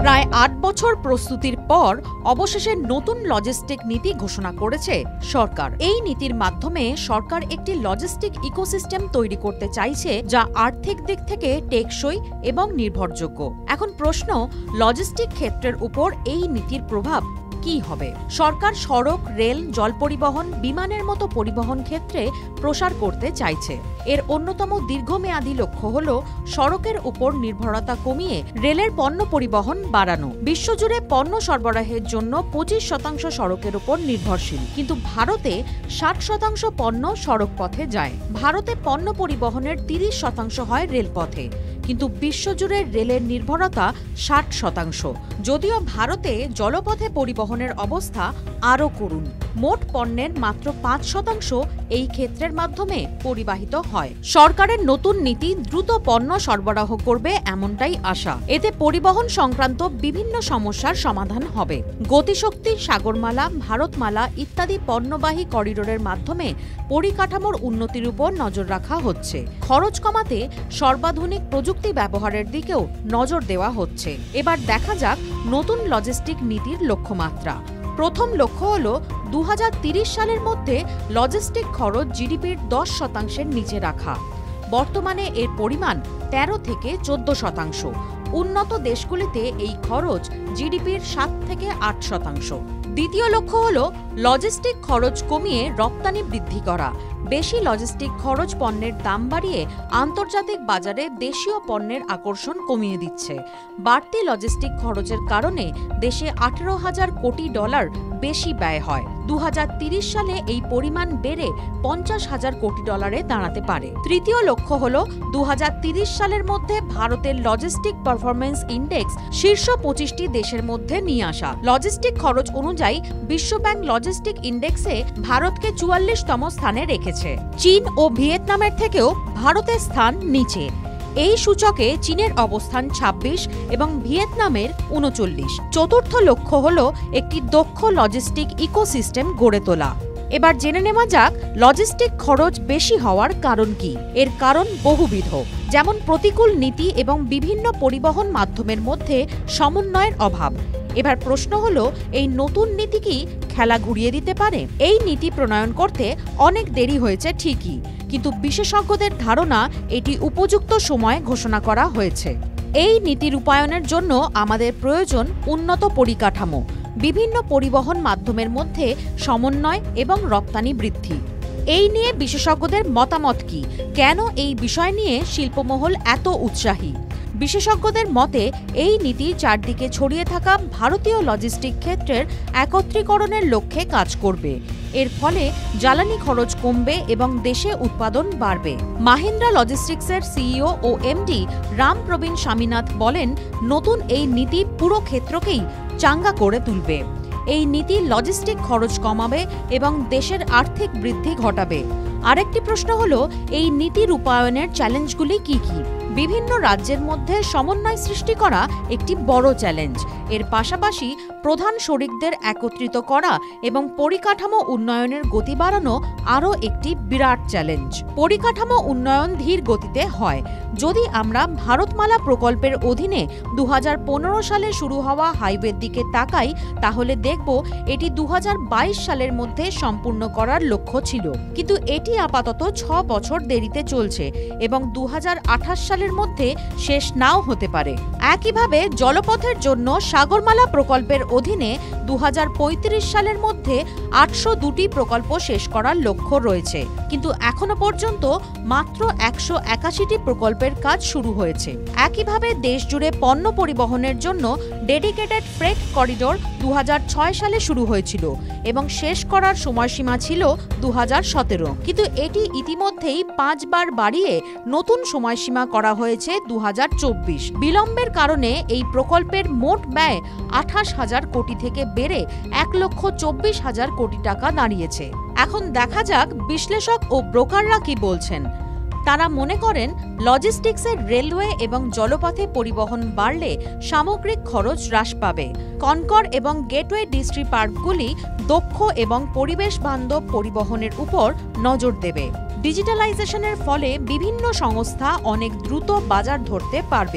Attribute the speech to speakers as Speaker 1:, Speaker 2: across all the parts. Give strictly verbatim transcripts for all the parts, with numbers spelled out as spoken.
Speaker 1: প্রায় আট বছর প্রস্তুতির পর অবশেষে নতুন লজিস্টিক নীতি ঘোষণা করেছে সরকার। এই নীতির মাধ্যমে সরকার একটি লজিস্টিক ইকোসিস্টেম তৈরি করতে চাইছে, যা আর্থিক দিক থেকে টেকসই এবং নির্ভরযোগ্য। এখন প্রশ্ন, লজিস্টিক ক্ষেত্রের উপর এই নীতির প্রভাব কি হবে? সরকার সড়ক, রেল, জল পরিবহন, বিমানের মতো পরিবহন ক্ষেত্রে প্রসার করতে চাইছে। এর অন্যতম দীর্ঘমেয়াদী লক্ষ্য হল সড়কের উপর নির্ভরতা কমিয়ে রেলের পণ্য পরিবহন বাড়ানো। বিশ্বজুড়ে পণ্য সরবরাহের জন্য পঁচিশ শতাংশ সড়কের উপর নির্ভরশীল, কিন্তু ভারতে ষাট শতাংশ পণ্য সড়ক পথে যায়। ভারতে পণ্য পরিবহনের তিরিশ শতাংশ হয় রেলপথে, কিন্তু বিশ্বজুড়ে রেলের নির্ভরতা ষাট শতাংশ। যদিও ভারতে জলপথে পরিবহনের অবস্থা আরও করুণ। মোট পণ্যের মাত্র পাঁচ শতাংশ এই ক্ষেত্রের মাধ্যমে পরিবাহিত হয়। সরকারের নতুন নীতি দ্রুত পণ্য সরবরাহ করবে এমনটাই আশা। এতে পরিবহন সংক্রান্ত বিভিন্ন সমস্যার সমাধান হবে। গতিশক্তি, সাগরমালা, ভারতমালা ইত্যাদি পণ্যবাহী করিডোরের মাধ্যমে পরিকাঠামোর উন্নতির উপর নজর রাখা হচ্ছে। খরচ কমাতে সর্বাধুনিক প্রযুক্তি ব্যবহারের দিকেও নজর দেওয়া হচ্ছে। এবার দেখা যাক নতুন লজিস্টিক নীতির লক্ষ্যমাত্রা। প্রথম লক্ষ্য হল দু হাজার তিরিশ সালের মধ্যে লজিস্টিক খরচ জিডিপির দশ শতাংশের নিচে রাখা। বর্তমানে এর পরিমাণ তেরো থেকে চোদ্দ শতাংশ। উন্নত দেশগুলিতে এই খরচ জিডিপির সাত থেকে আট শতাংশ। দ্বিতীয় লক্ষ্য হল লজিস্টিক খরচ কমিয়ে রপ্তানি বৃদ্ধি করা। বেশি লজিস্টিক খরচ পণ্যের দাম বাড়িয়ে আন্তর্জাতিক বাজারে দেশীয় পণ্যের আকর্ষণ কমিয়ে দিচ্ছে। বাড়তি লজিস্টিক খরচের কারণে দেশে আঠারো হাজার কোটি ডলার বেশি ব্যয় হয়। দু হাজার তিরিশ সালে এই পরিমাণ বেড়ে পঞ্চাশ হাজার কোটি ডলারে দাঁড়াতে পারে। তৃতীয় লক্ষ্য হল দু হাজার তিরিশ সালের মধ্যে ভারতের লজিস্টিক পারফরমেন্স ইন্ডেক্স শীর্ষ পঁচিশটি দেশের মধ্যে নিয়ে আসা। লজিস্টিক খরচ অনুযায়ী বিশ্বব্যাংক লজিস্টিক ইন্ডেক্সে ভারতকে চুয়াল্লিশতম স্থানে রেখেছে। চীন ও ভিয়েতনামের থেকেও ভারতের স্থান নিচে। এই সূচকে চীনের অবস্থান ছাব্বিশ এবং ভিয়েতনামের উনচল্লিশ। চতুর্থ লক্ষ্য হল একটি দক্ষ লজিস্টিক ইকোসিস্টেম গড়ে তোলা। এবার জেনে নেওয়া যাক লজিস্টিক খরচ বেশি হওয়ার কারণ কি। এর কারণ বহুবিধ, যেমন প্রতিকূল নীতি এবং বিভিন্ন পরিবহন মাধ্যমের মধ্যে সমন্বয়ের অভাব। এবার প্রশ্ন হলো, এই নতুন নীতি কি খেলা ঘুরিয়ে দিতে পারে? এই নীতি প্রণয়ন করতে অনেক দেরি হয়েছে ঠিকই, কিন্তু বিশেষজ্ঞদের ধারণা এটি উপযুক্ত সময়ে ঘোষণা করা হয়েছে। এই নীতি রূপায়ণের জন্য আমাদের প্রয়োজন উন্নত পরিকাঠামো, বিভিন্ন পরিবহন মাধ্যমের মধ্যে সমন্বয় এবং রপ্তানি বৃদ্ধি। এই নিয়ে বিশেষজ্ঞদের মতামত কি? কেন এই বিষয় নিয়ে শিল্পমহল এত উৎসাহী? বিশেষজ্ঞদের মতে এই নীতি চারদিকে ছড়িয়ে থাকা ভারতীয় লজিস্টিক ক্ষেত্রের একত্রীকরণের লক্ষ্যে কাজ করবে। এর ফলে জ্বালানি খরচ কমবে এবং দেশে উৎপাদন বাড়বে। মাহিন্দ্রা লজিস্টিক্সের সিইও ও এমডি রাম প্রবীণ স্বামীনাথ বলেন, নতুন এই নীতি পুরো ক্ষেত্রকেই চাঙ্গা করে তুলবে। এই নীতি লজিস্টিক খরচ কমাবে এবং দেশের আর্থিক বৃদ্ধি ঘটাবে। আরেকটি প্রশ্ন হল, এই নীতি রূপায়ণের চ্যালেঞ্জগুলি কি কি? বিভিন্ন রাজ্যের মধ্যে সমন্বয় সৃষ্টি করা একটি বড় চ্যালেঞ্জ। এর পাশাপাশি প্রধান শরিকদের একত্রিত করা এবং পরিকাঠামো উন্নয়নের গতি বাড়ানো আরও একটি বিরাট চ্যালেঞ্জ। পরিকাঠামো উন্নয়ন ধীর গতিতে হয়। যদি আমরা ভারতমালা প্রকল্পের অধীনে দু হাজার পনেরো সালে শুরু হওয়া হাইওয়ের দিকে তাকাই, তাহলে দেখব এটি দু হাজার বাইশ সালের মধ্যে সম্পূর্ণ করার লক্ষ্য ছিল, কিন্তু এটি আপাতত ছ বছর দেরিতে চলছে এবং দু হাজার আঠাশ সালের মধ্যে শেষ নাও হতে পারে। একইভাবে জলপথের জন্য সাগরমালা প্রকল্পের অধীনে দু হাজার পঁয়ত্রিশ সালের মধ্যে আটশো দুটি প্রকল্প শেষ করার লক্ষ্য রয়েছে, কিন্তু এখনো পর্যন্ত মাত্র একশো একাশিটি প্রকল্পের কাজ শুরু হয়েছে। একইভাবে দেশজুড়ে পণ্য পরিবহনের জন্য ডেডিকেটেড ফ্রেট করিডোর দু হাজার ছয় সালে শুরু হয়েছিল এবং শেষ করার সময়সীমা ছিল দু হাজার সতেরো, কিন্তু এটি ইতিমধ্যেই পাঁচবার বাড়িয়ে নতুন সময়সীমা করা হয়েছে দু হাজার চব্বিশ। বিলম্বের কারণে এই প্রকল্পের মোট ব্যয় আঠাশ হাজার কোটি থেকে বেড়ে এক লক্ষ চব্বিশ হাজার কোটি টাকা দাঁড়িয়েছে। এখন দেখা যাক বিশ্লেষক ও ব্রোকাররা কি বলছেন। তারা মনে করেন, লজিস্টিক্সের রেলওয়ে এবং জলপথে পরিবহন বাড়লে সামগ্রিক খরচ হ্রাস পাবে। কনকর এবং গেটওয়ে ডিস্ট্রি পার্কগুলি দক্ষ এবং পরিবেশ বান্ধব পরিবহনের উপর নজর দেবে। ডিজিটালাইজেশনের ফলে বিভিন্ন সংস্থা অনেক দ্রুত বাজার ধরতে পারবে।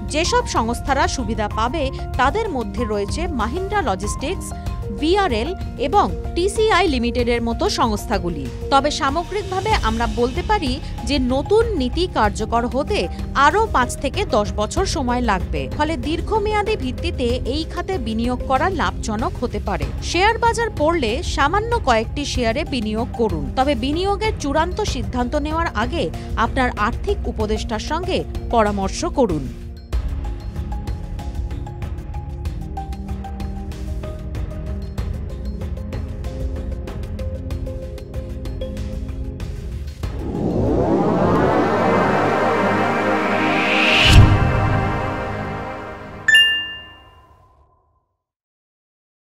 Speaker 1: যেসব সংস্থারা সুবিধা পাবে তাদের মধ্যে রয়েছে মাহিন্দ্রা লজিস্টিক্স, ভিআরএল এবং টিসিআই লিমিটেডের মতো সংস্থাগুলি। তবে সামগ্রিকভাবে আমরা বলতে পারি যে নতুন নীতি কার্যকর হতে আরও পাঁচ থেকে দশ বছর সময় লাগবে। ফলে দীর্ঘমেয়াদী ভিত্তিতে এই খাতে বিনিয়োগ করা লাভজনক হতে পারে। শেয়ার বাজার পড়লে সামান্য কয়েকটি শেয়ারে বিনিয়োগ করুন, তবে বিনিয়োগের চূড়ান্ত সিদ্ধান্ত নেওয়ার আগে আপনার আর্থিক উপদেষ্টার সঙ্গে পরামর্শ করুন।